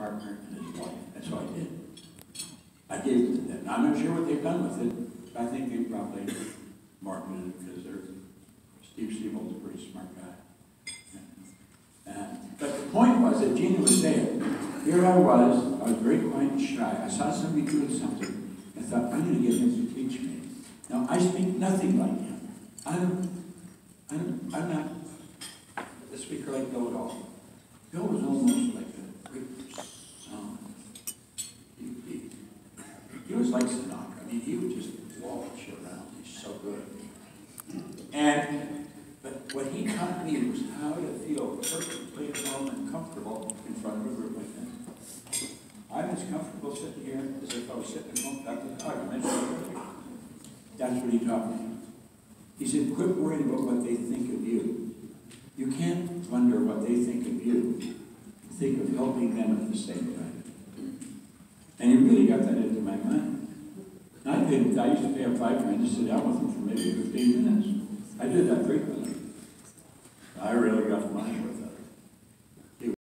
partner and his wife. That's what I did. I gave it to them. Now, I'm not sure what they've done with it. I think they probably marketed it because Steve Siebold's a pretty smart guy. But the point was that Gina was there. Here I was very quiet and shy. I saw somebody doing something. I thought, I'm going to get him to teach me. Now, I speak nothing like him. I'm not a speaker like Bill at all. Bill was almost like a great song. He was like Sinatra. I mean, he would just walk you around. He's so good. But what he taught me was how to feel perfectly at home and comfortable in front of a group like that. I'm as comfortable sitting here as if I was sitting at home back in the argument. That's what he taught me. He said, quit worrying about what they think of you. You can't wonder what they think of you. Think of helping them at the same time. And he really got that into my mind. I used to pay him $5 to sit down with him for maybe 15 minutes. I did that frequently.